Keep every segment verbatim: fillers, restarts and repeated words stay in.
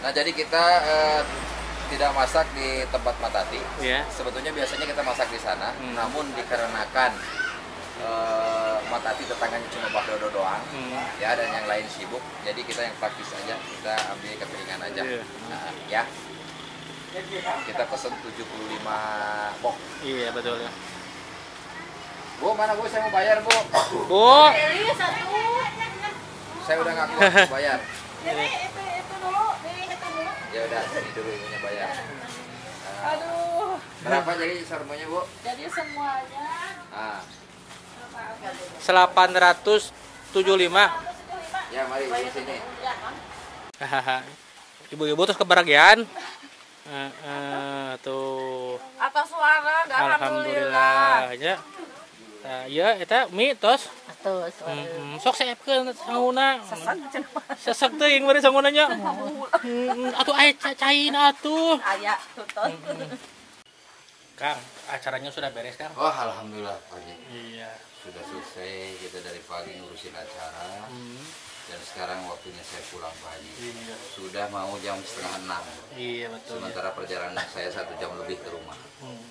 Nah, jadi kita eh, tidak masak di tempat Matati. Iya. Sebetulnya biasanya kita masak di sana, Hmm. namun dikarenakan eh, Matati tetangganya cuma Bak Dodo doang, Hmm. ya, dan yang lain sibuk, jadi kita yang praktis aja, kita ambil cateringan aja. Iya. Nah, ya. Kita pesen tujuh puluh lima box. Iya, betul ya. Bu, mana Bu? Saya mau bayar, Bu. Bu. Ini satu. Saya udah nggak kuat bayar. Ini itu itu dulu, ini itu dulu. Ya udah, ini dulu ibunya bayar. Nah, Aduh. berapa jadi sarmonya, Bu? Jadi semuanya Ah, delapan ratus tujuh puluh lima. ya mari di sini. Hahaha. Ibu-ibu terus kebahagiaan. Eh, eh, tuh. Atas suara, Alhamdulillah ya. Nah, ya eta mie tos. Atus. Hmm, sok saepkeun sanguna. Sesek teuing meureun sanguna nya. Hmm, atuh aya cacaina atuh. Aya tutos. Kang, acaranya sudah beres, Kang? Oh, alhamdulillah pagi. Iya. Sudah selesai, kita dari pagi ngurusin acara. Hmm. Dan sekarang waktunya saya pulang pagi. Iya. Sudah mau jam setengah enam. Iya, betul. Ya. Sementara perjalanan saya satu jam lebih ke rumah. Hmm.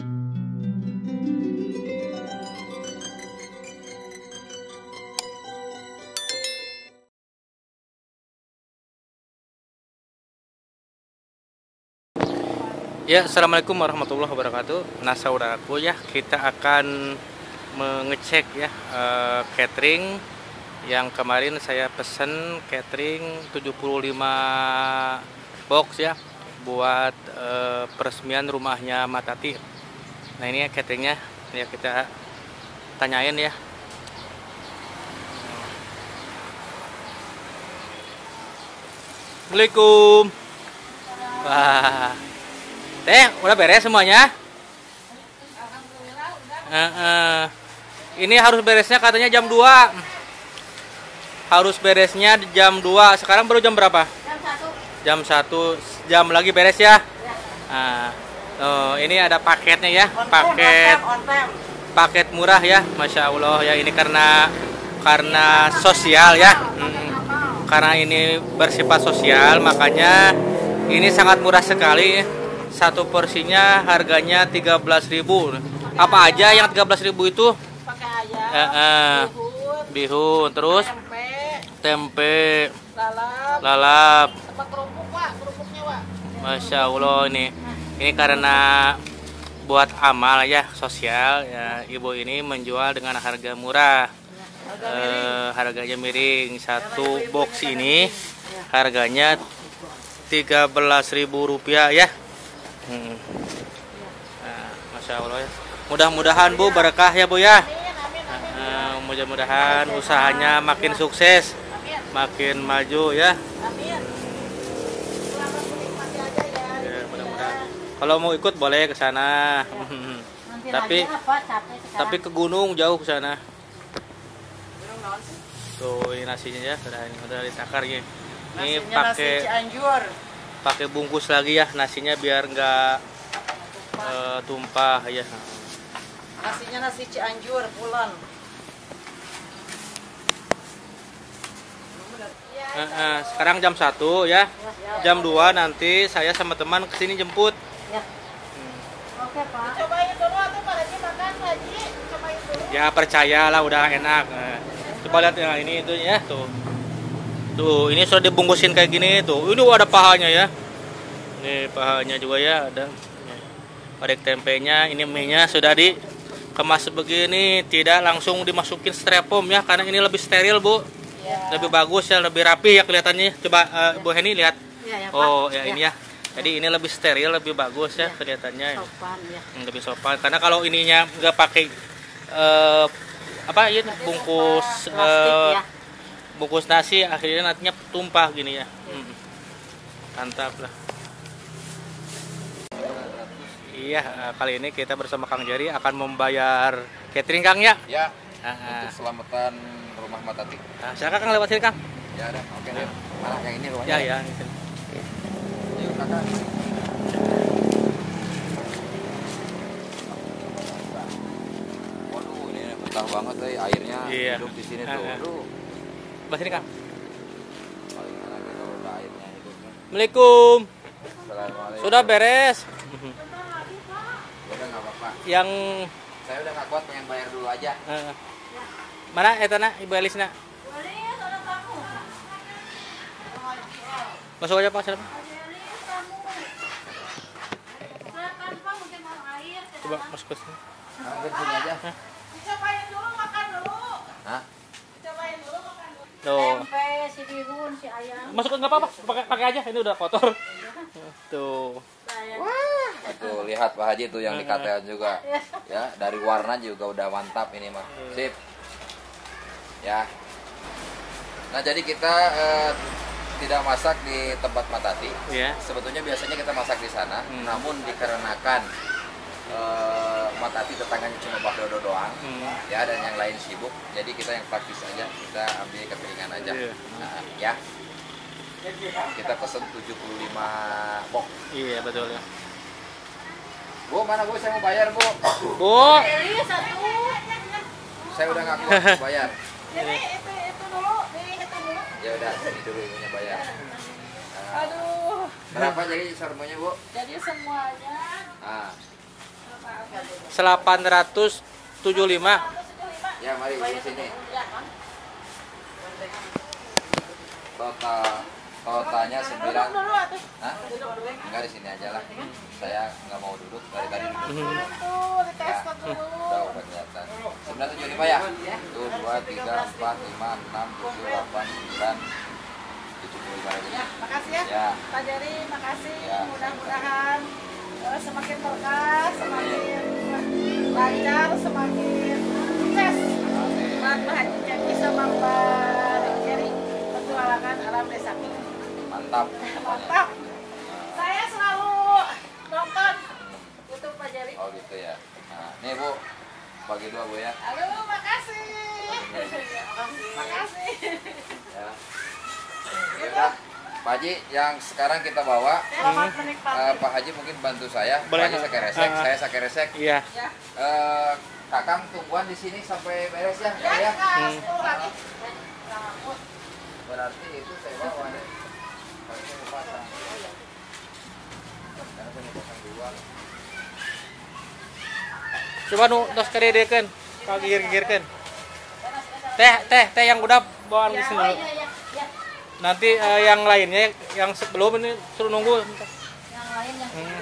Ya, assalamualaikum warahmatullahi wabarakatuh. Nah, saudaraku ya, kita akan mengecek ya eh, catering yang kemarin saya pesen catering tujuh puluh lima box ya buat eh, peresmian rumahnya Matati. Nah, ini ya cateringnya, ya kita tanyain ya. Assalamualaikum. Wah. Teh, udah beres semuanya? Uh, uh. Ini harus beresnya katanya jam dua. Harus beresnya jam dua. Sekarang baru jam berapa? Jam satu. Jam satu. Jam lagi beres ya? Nah, oh, ini ada paketnya ya. Paket paket murah ya. Masya Allah ya. Ini karena karena sosial ya. Hmm. Karena ini bersifat sosial, makanya ini sangat murah sekali. Satu porsinya harganya tiga belas ribu. Apa aja yang tiga belas ribu itu? Pakai ayam, Eh, eh. bihun, Bihun, terus tempe, tempe, lalap, lalap. sama kerupuk, Pak. Kerupuknya, Pak. Masya Allah, ini ini karena buat amal ya, sosial ya. Ibu ini menjual dengan harga murah. Eh, harganya miring. Satu box ini harganya tiga belas ribu rupiah ya. Hmm. Nah, Masya Allah ya. Mudah-mudahan Bu berkah ya Bu ya. Nah, mudah-mudahan usahanya makin sukses, makin maju ya. Amin. Selamat menikmati aja ya. Ya, mudah-mudahan. Kalau mau ikut boleh ke sana. Nanti Tapi lagi apa? Capek sekarang. tapi ke gunung jauh ke sana. Tuh ini nasinya ya, sudah ini udah ditakar ya. Ini Nasinya pakai nasi Cianjur. pakai bungkus lagi ya nasinya biar nggak uh, tumpah ya. Nasinya nasi Cianjur pulen. Uh, uh, sekarang jam satu ya, jam dua nanti saya sama teman kesini jemput. Ya. Oke, Pak. Cobain dulu atau Pak Haji makan, Pak Haji. Cobain dulu. Ya percayalah udah enak. Uh, coba lihat ya ini itu ya tuh. Tuh ini sudah dibungkusin kayak gini tuh. Ini ada pahanya ya. Ini pahanya juga ya ada. Orek tempenya, ini mie-nya sudah dikemas begini, tidak langsung dimasukin styrofoam ya karena ini lebih steril, Bu. Ya. Lebih bagus ya, lebih rapi ya kelihatannya. Coba uh, Bu Heni lihat. Ya, ya, Pak. Oh, ya, Ya. ini ya. Jadi ini lebih steril, lebih bagus ya, Ya. kelihatannya. Sopan ya. Hmm, lebih sopan karena kalau ininya nggak pakai uh, apa ini bungkus Plastik uh, ya. bungkus nasi akhirnya nantinya tumpah gini ya. Hmm. Mantap lah. Iya, uh, kali ini kita bersama Kang Jari akan membayar catering Kang ya. Ya, Ah, ah. untuk selamatan rumah Matati. Nah, silakan Kang lewat sini Kang. Ya ada, oke deh. Mana yang ini rumahnya? Ya ya. Gitu. Yuk, Kakak. Waduh, ini betah banget deh airnya. Iya. Hidup di sini Ah, tuh. ah. Aduh, Sebelah sini Kang. paling enak kalau ada airnya hidupnya. Assalamualaikum. Assalamualaikum. Sudah beres. Udah nggak apa-apa. Yang Saya udah nggak kuat, pengen bayar dulu aja. eh, mana eta nak Ibu Elisna? Masuk aja Pak, silakan. Coba masuk ke sini. Ambil sini aja. Cobain dulu, makan dulu. Hah? Cobain dulu, makan dulu. Tuh. Tempe, si bihun, si ayam. Masuk nggak apa-apa, pakai pakai aja. Ini udah kotor. Tuh. Tuh lihat Pak Haji tuh yang dikatain juga. Ya, dari warna juga udah mantap ini mah. Sip. Ya. Nah, jadi kita eh, tidak masak di tempat Matati. Iya. Sebetulnya biasanya kita masak di sana, Hmm. namun dikarenakan eh, Matati tetangganya cuma Pak Dodo doang, Hmm. ya, dan yang lain sibuk, jadi kita yang praktis aja, kita ambil kepingan aja. Iya. Nah, ya. Kita pesen tujuh puluh lima box. Iya betul ya. Bu, mana Bu? Saya mau bayar, Bu. Bu. Ini satu. Saya udah nggak kuat bayar. Ini itu itu dulu, ini itu dulu. Ya udah, ini dulu ibunya bayar. Nah, Aduh. berapa jadi sermonya, Bu? Jadi semuanya Ah, delapan ratus tujuh puluh lima. ya mari di sini. Ya, Bang. Total totalnya sembilan. Dulu atuh. Hah? Enggak, di sini aja lah. Saya nggak mau duduk dari tadi duduk. Tuh, Ya, dites dulu. udah udah kelihatan. sembilan tujuh lima ya? Tuh, dua, tiga, empat, lima, enam, tujuh, delapan, sembilan, tujuh puluh lima lagi. Makasih ya. Ya. Pak Jari, makasih. Ya. Mudah-mudahan eh, semakin berkah, semakin lancar, semakin sukses. Buat Pak Haji Jaki sama Pak Jari petualangan alam desa. Mantap. Mantap. Saya selalu nonton YouTube Pak Jari. Oh gitu ya. Nah, nih Bu, bagi dua Bu ya. Aduh, makasih. Makasih. Ya. Ya udah. Pak Haji, yang sekarang kita bawa, Selamat eh, menikmati. Pak Haji mungkin bantu saya. Boleh. Pak Haji sakit resek, Ah. saya sakit resek. Iya. Ya. Eh, Kakang tungguan di sini sampai beres ya, Ya, ya. ya, sepuluh lagi. Berarti itu saya bawa nih. Tapi saya mau pasang. Karena saya mau pasang dua. Coba nu tos kadedekeun. Kau gigir-gigirkeun. Teh, teh, teh yang udah bawaan di Ya, sini oh dulu. iya, iya, iya. Nanti eh, yang lainnya yang sebelum ini suruh nunggu. Yang lain yang Hmm.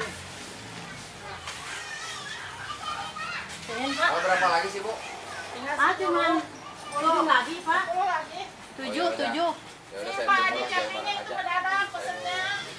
Sini, Pak. Mau berapa lagi sih, Bu? Ah, cuman sepuluh lagi, Pak. sepuluh lagi. Oh, ya udah. tujuh. Ya udah, saya Pak, tunggu ini aja caminya bareng itu aja. mendadak pesennya.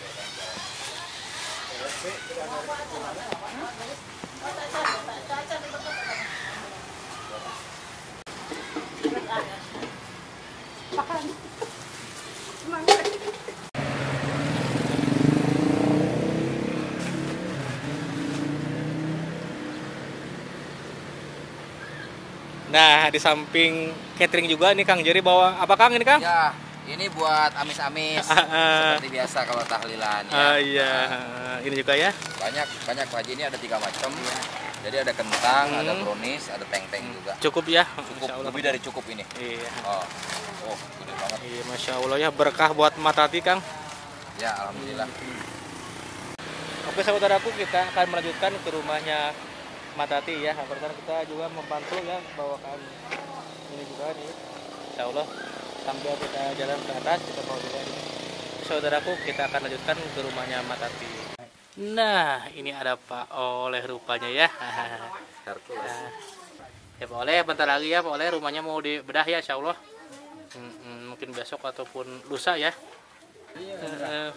Nah, di samping catering juga nih Kang Jerry bawa apa Kang ini Kang? Ya, ini buat amis-amis. Ah, ah. Seperti biasa kalau tahlilan ya. Ah, iya, ini juga ya. Banyak banyak Pak Haji, ini ada tiga macam. Jadi ada kentang, Hmm. ada brownies, ada teng-teng juga. Cukup ya. Cukup, Masya Allah. lebih dari cukup ini. Iya. Oh, oh, gede banget. Iya, Masya Allah ya berkah buat Matati Kang. Ya, alhamdulillah. Oke saudaraku, kita akan melanjutkan ke rumahnya Matati ya. Pertama kita juga membantu ya bawakan ini juga nih. Insya Allah sambil kita jalan ke atas kita bawa juga ini. Saudaraku, kita akan lanjutkan ke rumahnya Matati. Nah, ini ada Pak Oleh rupanya ya. Nah, ya Pak Oleh, bentar lagi ya Pak Oleh, rumahnya mau dibedah ya Insya Allah. Hmm, hmm, mungkin besok ataupun lusa ya. Eh,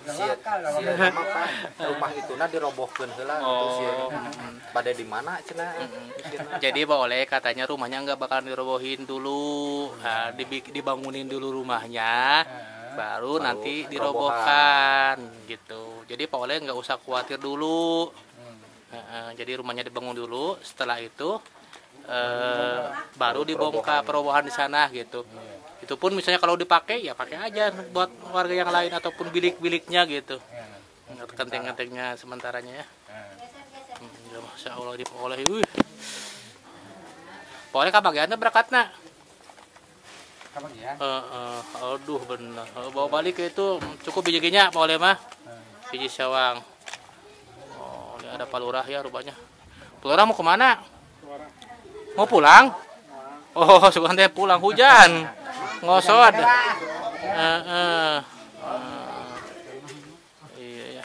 Rumah itu nah dirobohkeun heula Oh. pada di mana cenah. Jadi Pak Oleh katanya rumahnya nggak bakalan dirobohin dulu, nah, dibi- dibangunin dulu rumahnya, baru, nanti dirobohkan gitu. Jadi Pak Oleh nggak usah khawatir dulu. Nah, jadi rumahnya dibangun dulu, setelah itu eh, baru dibongkar perobohan di sana gitu. Itu pun misalnya kalau dipakai ya pakai aja buat warga yang lain ataupun bilik-biliknya gitu. Kenteng-kentengnya sementaranya ya. Hmm, ya Masya Allah di Pak Oleh. Wih. Pak Oleh kabagiannya berangkat nak. kebagian. Eh, eh, aduh bener. Eh, bawa balik ke itu cukup bijinya Pak Oleh mah. Biji sawang. Oh, ini ada Pak Lurah ya rupanya. Pak Lurah mau kemana? Mau pulang? Oh, sebenarnya pulang hujan. Ngosot. Eh, eh. Eh, iya ya.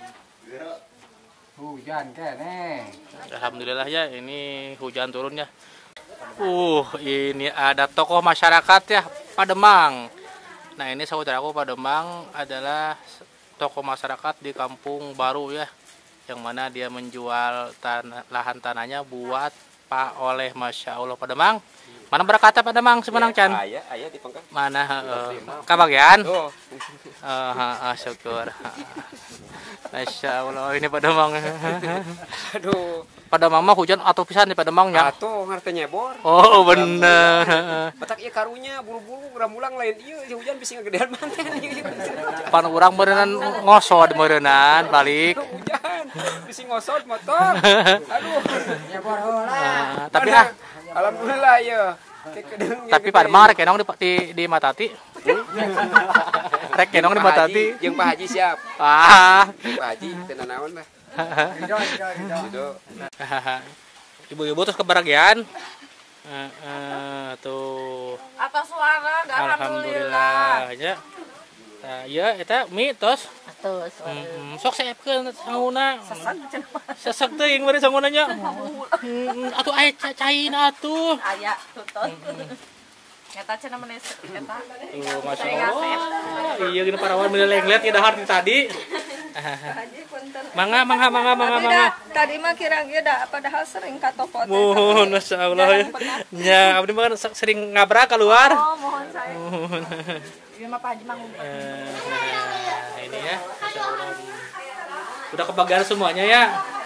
Hujan kene. Alhamdulillah ya ini hujan turun ya. Uh, ini ada tokoh masyarakat ya, Pademang. Nah, ini saudaraku Pademang adalah tokoh masyarakat di Kampung Baru ya, yang mana dia menjual tanah, lahan tanahnya buat Pak Oleh. Masya Allah Pademang. Mana berkata Pademang semenang can? Ayah, ayah di pangkal. Mana uh, kabagian? Oh. Uh, uh, uh, syukur. Masya Allah ini Pademang. Aduh. Pademang mah hujan atau pisan di Pademangnya. Atuh ngarteu nyebor. Oh bener. Batak ieu karunya buru-buru ramulang lain ieu hujan bisa ngagedean manten ieu. Pan urang berenang ngosod berenang balik. Hujan bisa ngosot motor. Aduh. Nyebor heula. Uh, tapi ah, Alhamdulillah ya. tapi Pademang rek enong di di, di Matati. Rek enong di Matati. Jeung Pak Haji siap. Ah. Pak Haji teu naon mah. Ridho, ridho, ridho. Gitu. Ibu-ibu terus kebahagiaan. Uh, uh, tuh. Atas suara, alhamdulillah. Alhamdulillah ya. Nah, ya eta mie tos. Atus. Hmm, sok saepkeun sangguna. Sesek cenah. Sesek teuing bari sangguna nya. Hmm, atuh aya cacain atuh. Aya tuton. Eta cenah menes eta. Tuh, Masya Allah. Iya gini parawan bener lenglet ya dahar tadi. Mangga, mangga, mangga, mangga, mangga. Tadi mah kira-kira da padahal sering ka toko teh. Mohon, Masya Allah ya. Ya, abdi mah kan sering ngabrak keluar. Oh, mohon saya. Mohon. Ieu mah Pak Haji mah Eh, nah, ini ya, Masya Allah. Udah kebagian semuanya ya.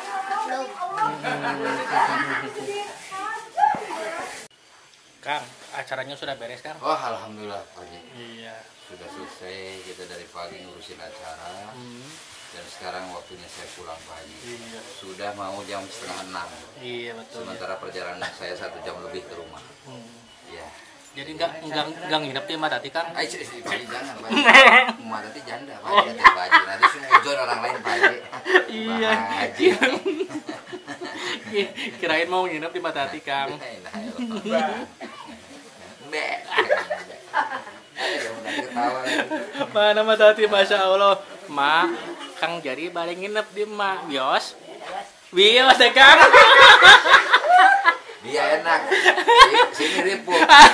Kang, acaranya sudah beres Kang? Oh, alhamdulillah Pak Haji. Iya. Sudah selesai kita dari pagi ngurusin acara. Hmm. Dan sekarang waktunya saya pulang Pak Haji. Iya. Sudah mau jam setengah enam. Iya betul. Sementara perjalanan saya satu jam lebih ke rumah. Hmm. Iya. Jadi enggak enggak enggak nginep di Matati Kang? Ay, sih, sih, Pak Haji, jangan Pak Haji. Emak nanti janda Pak Haji, nanti Pak Haji. Nanti semua ujon orang lain Pak Haji. Iya. Pak Haji. Kirain mau nginep di Matati Kang. Mbak. Ketawa lagi. Mana Matati Masya Allah. Mak, Kang jadi balik nginep di Mak Bios. Bios deh Kang. Dia enak. Sini ribu.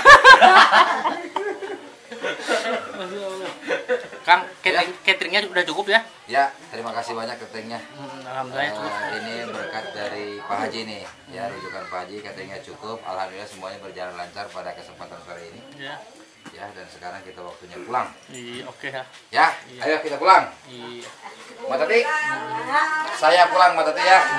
Kang, catering, cateringnya udah cukup ya? Ya, terima kasih banyak cateringnya. Hmm, Alhamdulillah cukup. Eh, ini berkat dari Pak Haji nih. Ya, rujukan Pak Haji, cateringnya cukup. Alhamdulillah semuanya berjalan lancar pada kesempatan sore ini. Ya, Ya, dan sekarang kita waktunya pulang. iya oke ya. Ya, ayo kita pulang. Iya. Mbak Tati, saya pulang Mbak Tati ya.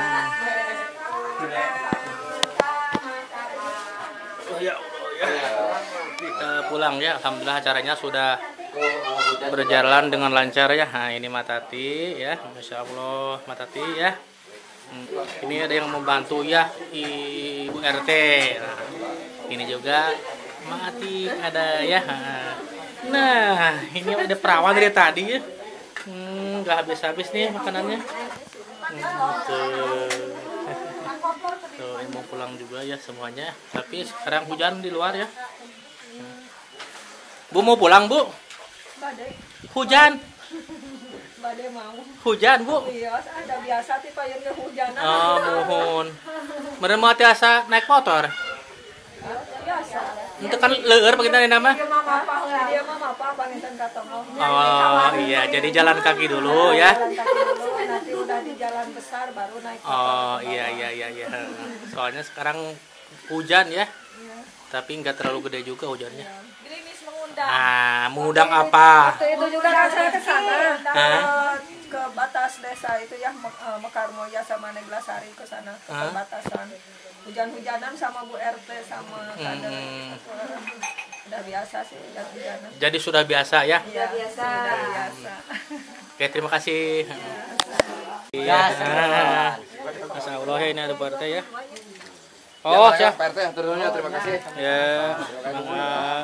Oh ya Allah ya. Kita pulang ya. Alhamdulillah acaranya sudah berjalan dengan lancar ya. Nah, ini Matati ya. Masya Allah Matati ya. Hmm, ini ada yang membantu ya Ibu R T. Nah, ini juga Mati ada ya. Nah, ini ada perawan dari tadi ya. Hmm, nggak habis-habis nih makanannya. Hmm, tuh. Tuh, ini mau pulang juga ya semuanya. Tapi sekarang hujan di luar ya. Bu mau pulang, Bu? Hujan. Bade mau. Hujan, Bu. Iya, ada biasa ti payun ke hujanan. Oh, mohon. Meren mau tiasa naik motor. Biasa. Itu kan leur begitu nama. Dia mah apa? Dia mah apa? Panginten ka tongol. Oh, iya, jadi jalan kaki dulu ya. Jalan kaki dulu, nanti udah di jalan besar baru naik motor. Oh, iya iya iya iya. Soalnya sekarang hujan ya. Tapi nggak terlalu gede juga hujannya. Gerimis mengundang. Ah, mengundang apa? Waktu itu juga saya ke sana. Hah? Ke batas desa itu ya Mek- eh, Mekarmoya sama Neglasari ke sana ke Hah? perbatasan. Hujan-hujanan sama Bu R T sama kader. Hmm. Udah biasa sih hujan-hujanan. Jadi sudah biasa ya. Iya, biasa. Sudah biasa. Oke, terima kasih. Iya. Masya Allah ini ada partai ya. Oh, ya, siap. Pak R T, turunnya terima kasih. Ya, semoga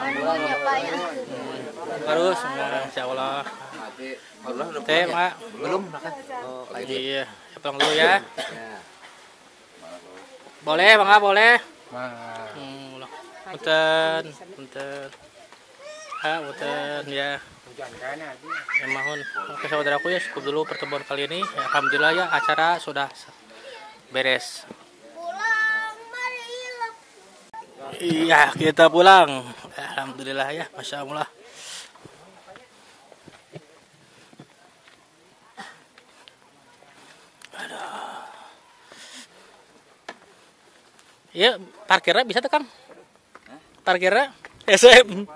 harus semoga insya Allah. Nanti Allah udah Teh, pulang ya? Mak. Belum makan. Oh, kayak gitu. Iya, saya pulang dulu ya. Ya. Boleh, Bang, boleh. Wah. Hmm, ulah. Punten, punten. Ah, punten ya. Hujan kan aja. Ya mohon. Oke saudaraku ya, cukup dulu pertemuan kali ini. Ya, alhamdulillah ya acara sudah beres. Iya, kita pulang. Alhamdulillah ya, masya Allah. Aduh. Iya, parkirnya bisa tuh Kang? Parkirnya S M.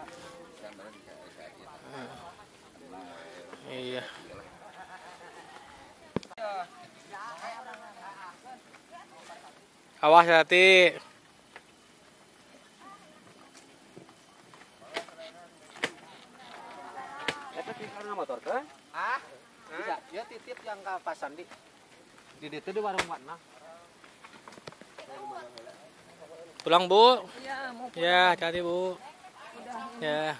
Iya. Awas hati. Eta karena motor kan? Ah? Bisa, ya titip yang ke pasan di di ditu di warung mana? Pulang Bu. Iya, mau Ya, hati-hati Bu. Ya.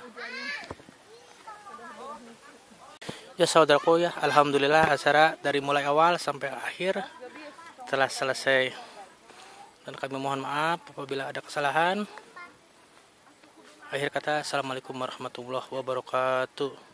Ya saudaraku ya, alhamdulillah acara dari mulai awal sampai akhir telah selesai. Dan kami mohon maaf apabila ada kesalahan. Akhir kata, assalamualaikum warahmatullahi wabarakatuh.